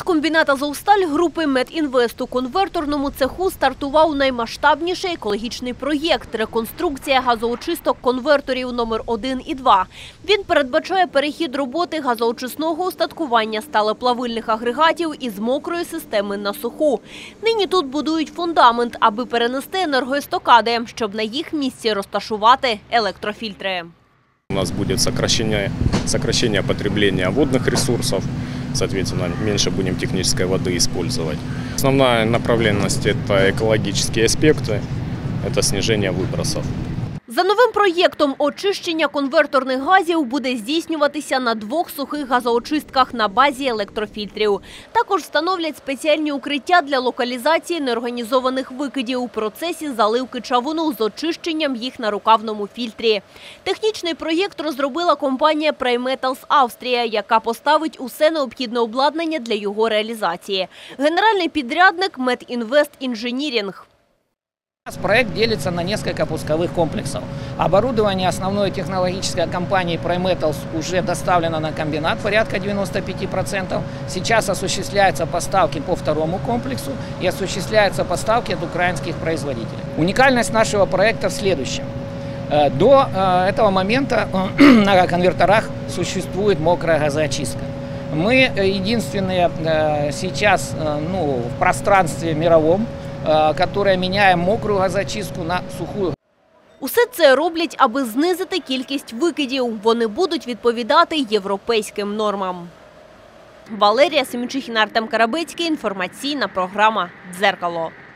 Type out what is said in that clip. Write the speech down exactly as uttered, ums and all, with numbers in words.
комбінат «Азовсталь» групи «Метінвест» у конверторному цеху стартував наймасштабніший екологічний проєкт – реконструкція газоочисток конверторів номер один і два. Він передбачає перехід роботи газоочисного устаткування сталеплавильних агрегатів із мокрої системи на суху. Нині тут будують фундамент, аби перенести енергоестокади, щоб на їх місці розташувати електрофільтри. У нас будет сокращение, сокращение потребления водных ресурсов, соответственно, меньше будем технической воды использовать. Основная направленность – это экологические аспекты, это снижение выбросов. За новим проєктом очищення конверторних газів буде здійснюватися на двох сухих газоочистках на базі електрофільтрів. Також встановлять спеціальні укриття для локалізації неорганізованих викидів у процесі заливки чавуну з очищенням їх на рукавному фільтрі. Технічний проєкт розробила компанія «Прайметалс Австрія», яка поставить усе необхідне обладнання для його реалізації. Генеральний підрядник «Метінвест Інженірінг». Проект делится на несколько пусковых комплексов. Оборудование основной технологической компании Primetals уже доставлено на комбинат, порядка девяноста пяти процентов. Сейчас осуществляются поставки по второму комплексу и осуществляются поставки от украинских производителей. Уникальность нашего проекта в следующем. До этого момента на конверторах существует мокрая газоочистка. Мы единственные сейчас ну, в пространстве мировом, которая міняє мокру газоочистку на суху. Усе це роблять, аби знизити кількість викидів. Вони будуть відповідати європейським нормам. Валерія Семенчихіна, Артем Карабецький. Інформаційна програма «Дзеркало».